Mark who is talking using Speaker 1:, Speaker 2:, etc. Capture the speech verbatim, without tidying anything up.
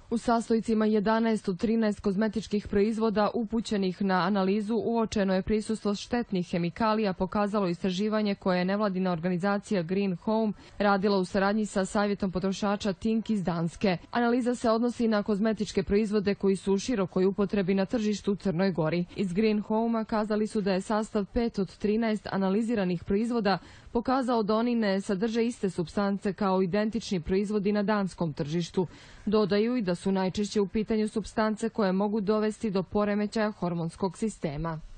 Speaker 1: U sastojcima jedanaest od trinaest kozmetičkih proizvoda upućenih na analizu uočeno je prisustvo štetnih hemikalija, pokazalo istraživanje koje je nevladina organizacija Green Home radila u saradnji sa Savjetom potrošača Tink iz Danske. Analiza se odnosi na kozmetičke proizvode koji su u širokoj upotrebi na tržištu u Crnoj Gori. Iz Green Home-a kazali su da je sastav pet od trinaest analiziranih proizvoda pokazao da oni ne sadrže iste supstance kao identični proizvodi na danskom tržištu. Dodaju i da su najčešće u pitanju supstance koje mogu dovesti do poremećaja hormonskog sistema.